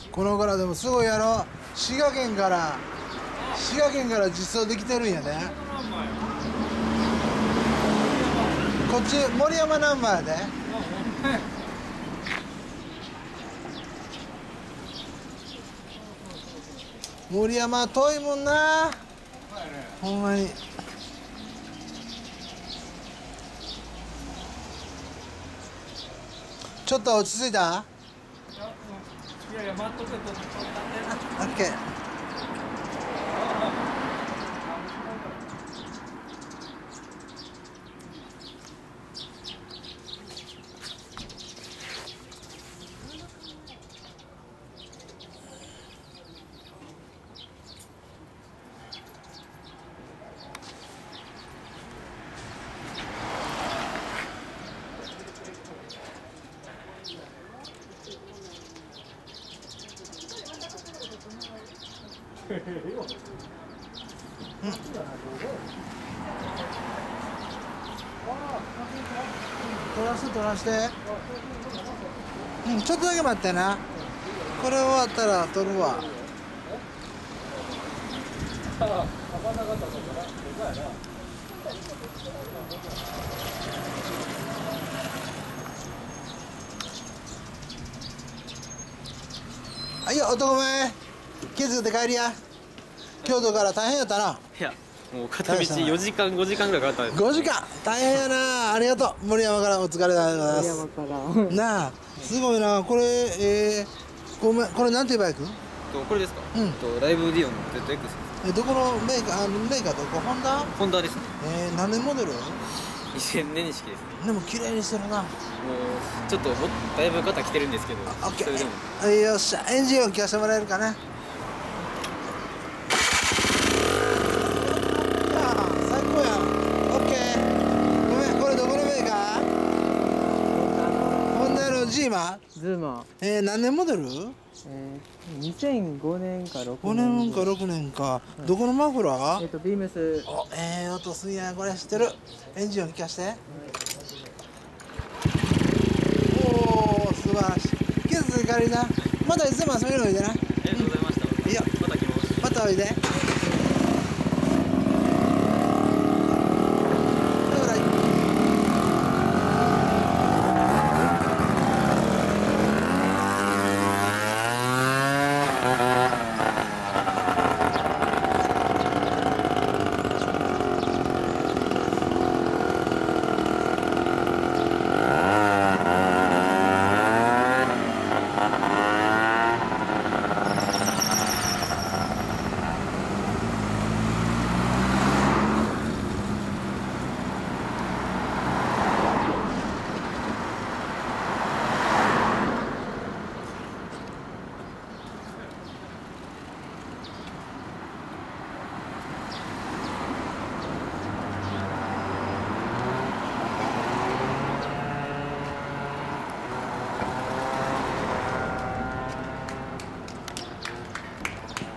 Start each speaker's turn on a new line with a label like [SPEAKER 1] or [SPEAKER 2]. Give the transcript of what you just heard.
[SPEAKER 1] この頃でもすごいやろ。滋賀県から実装できてるんやで。こっち森山ナンバーやで。森山遠いもんな、ほんまに。ちょっと落ち着いた？
[SPEAKER 2] いやいや、待っとけと。
[SPEAKER 1] オッケー。取らして。ちょっとだけ待ってな。これ終わったら取るわ。はいよ、男前気づいて帰りや。京都から大変やったな。
[SPEAKER 3] いや、もう片道4時間5時間ぐらいかかったんです。
[SPEAKER 1] 5時間大変やな。ありがとう。森山からお疲れ様でございます。
[SPEAKER 4] 森山から
[SPEAKER 1] なあ、すごいな。これごめん、これなんていうバイク？
[SPEAKER 3] これですか？ライブディオンの ZX です。
[SPEAKER 1] どこのメーカー？メーカーどこ？ホンダ？
[SPEAKER 3] ホンダですね。
[SPEAKER 1] 何年モデル
[SPEAKER 3] ？2000年式ですね。
[SPEAKER 1] でも綺麗にしてるな。
[SPEAKER 3] もうちょっとだいぶ肩きてるんですけど、
[SPEAKER 1] オッケ
[SPEAKER 3] それでも
[SPEAKER 1] ー。よっしゃ、エンジンを聞かせてもらえるかな。最高やん。オッケー。ごめん、これどこのメーカー？ホンダのジーマ？
[SPEAKER 4] ズーマ
[SPEAKER 1] 何年モデル
[SPEAKER 4] ？2005年か6
[SPEAKER 1] 5
[SPEAKER 4] 年。
[SPEAKER 1] 年か6年か。どこのマフラー？
[SPEAKER 4] ビームス。
[SPEAKER 1] 音すんや。これ知ってる。エンジンを聞かせて。おお、素晴らしい。季節で帰りな。またいつでも遊びにおいでな。
[SPEAKER 3] ありがとうございました。
[SPEAKER 1] いいよ。
[SPEAKER 3] また来ます。
[SPEAKER 1] またおいで。